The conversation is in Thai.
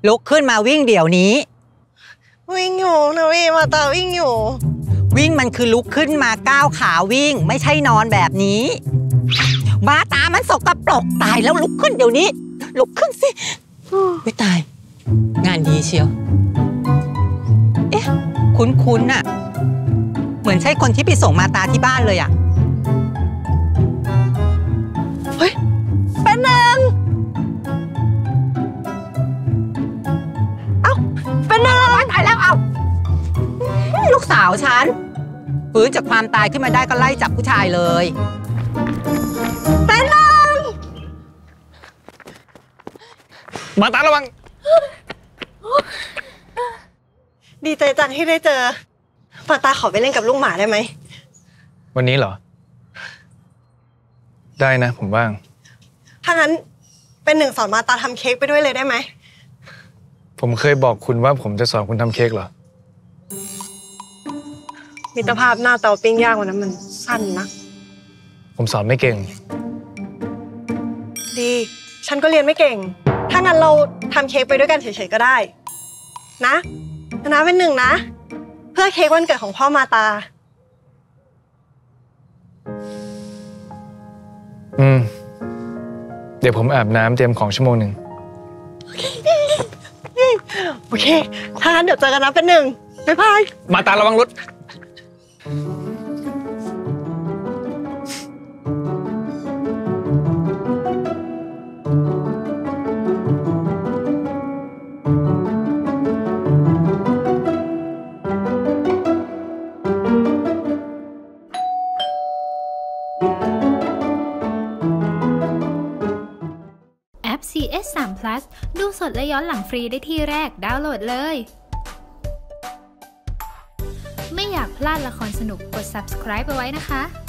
ลุกขึ้นมาวิ่งเดี๋ยวนี้วิ่งอยู่นะพี่มาตาวิ่งอยู่วิ่งมันคือลุกขึ้นมาก้าวขาวิ่งไม่ใช่นอนแบบนี้มาตามันสกปรกตายแล้วลุกขึ้นเดี๋ยวนี้ลุกขึ้นสิวิตายงานดีเชียวเอ๊ะคุ้นๆน่ะเหมือนใช่คนที่ไปส่งมาตาที่บ้านเลยอ่ะเฮ้ยเป็นนางเอ้าเป็นนางตายแล้วเอาลูกสาวฉันฟื้นจากความตายขึ้นมาได้ก็ไล่จับผู้ชายเลยเป็นนางมาตาระวังดีใจจังที่ได้เจอมาตาขอไปเล่นกับลูกหมาได้ไหมวันนี้เหรอได้นะผมว่างถ้างั้นเป็นหนึ่งสอนมาตาทำเค้กไปด้วยเลยได้ไหมผมเคยบอกคุณว่าผมจะสอนคุณทำเค้กเหรอมิตรภาพหน้าเตาปิ้งย่างวันนั้นมันสั้นนะผมสอนไม่เก่งดีฉันก็เรียนไม่เก่งถ้างั้นเราทำเค้กไปด้วยกันเฉยๆก็ได้นะเป็นหนึ่งนะเพื่อเค้กวันเกิดของพ่อมาตาเดี๋ยวผมอาบน้ำเตรียมของชั่วโมงหนึ่งโอเคถ้างั้นเดี๋ยวเจอกันนะเป็นหนึ่งบ๊ายบายมาตาระวังรถแอป CS3 Plus ดูสดและย้อนหลังฟรีได้ที่แรกดาวน์โหลดเลย ไม่อยากพลาดละครสนุกกด subscribe เอาไว้นะคะ